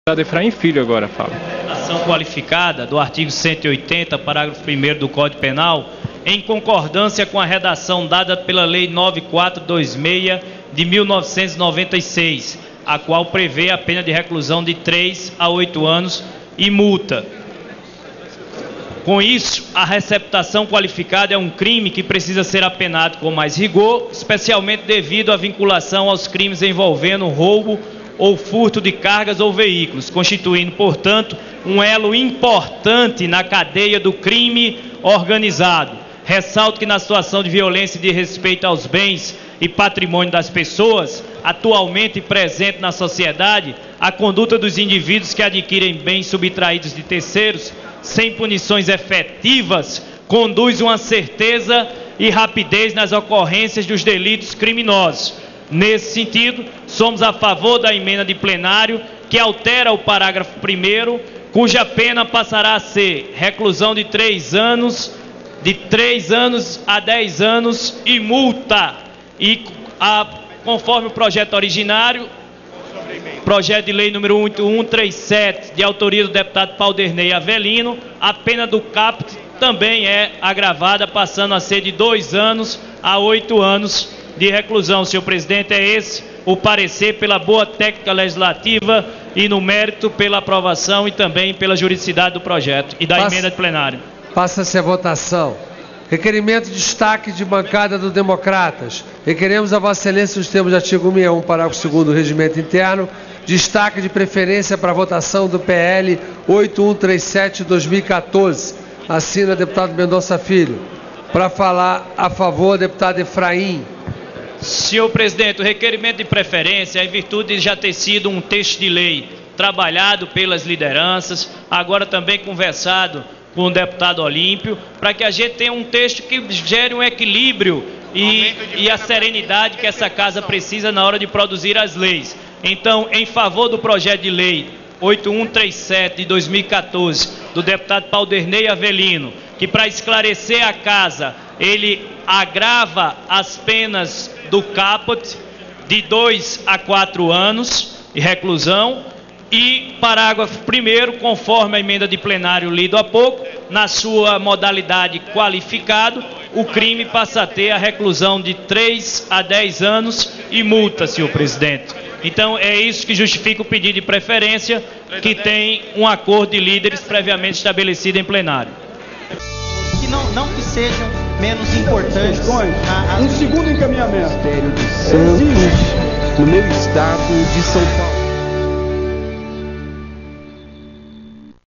Deputado Efraim Filho agora fala. Ação qualificada do artigo 180, parágrafo 1º do Código Penal, em concordância com a redação dada pela Lei 9426 de 1996, a qual prevê a pena de reclusão de 3 a 8 anos e multa. Com isso, a receptação qualificada é um crime que precisa ser apenado com mais rigor, especialmente devido à vinculação aos crimes envolvendo roubo ou furto de cargas ou veículos, constituindo, portanto, um elo importante na cadeia do crime organizado. Ressalto que na situação de violência e de respeito aos bens e patrimônio das pessoas, atualmente presente na sociedade, a conduta dos indivíduos que adquirem bens subtraídos de terceiros, sem punições efetivas, conduz uma certeza e rapidez nas ocorrências dos delitos criminosos. Nesse sentido, somos a favor da emenda de plenário que altera o parágrafo 1º, cuja pena passará a ser reclusão de 3 anos a 10 anos e multa. E conforme o projeto originário, projeto de lei número 8137, de autoria do deputado Paulderney Avelino, a pena do caput também é agravada, passando a ser de 2 anos a 8 anos de reclusão. Senhor presidente, é esse o parecer pela boa técnica legislativa e no mérito pela aprovação e também pela juridicidade do projeto e da emenda de plenário. Passa-se a votação. Requerimento de destaque de bancada do Democratas. Requeremos a Vossa Excelência, nos termos do artigo 161, parágrafo 2º do Regimento Interno, destaque de preferência para a votação do PL 8137-2014. Assina deputado Mendonça Filho. Para falar a favor, deputado Efraim. Senhor presidente, o requerimento de preferência, em virtude de já ter sido um texto de lei trabalhado pelas lideranças, agora também conversado com o deputado Olímpio, para que a gente tenha um texto que gere um equilíbrio e a serenidade que essa casa precisa na hora de produzir as leis. Então, em favor do projeto de lei 8137 de 2014, do deputado Paulderney Avelino, que para esclarecer a casa, ele agrava as penas do caput de 2 a 4 anos de reclusão, e parágrafo 1º, conforme a emenda de plenário lido há pouco, na sua modalidade qualificado, o crime passa a ter a reclusão de 3 a 10 anos e multa, senhor presidente. Então é isso que justifica o pedido de preferência, que tem um acordo de líderes previamente estabelecido em plenário. Que não que sejam menos importantes. Um segundo encaminhamento. Ministério de Santos, no meu estado de São Paulo.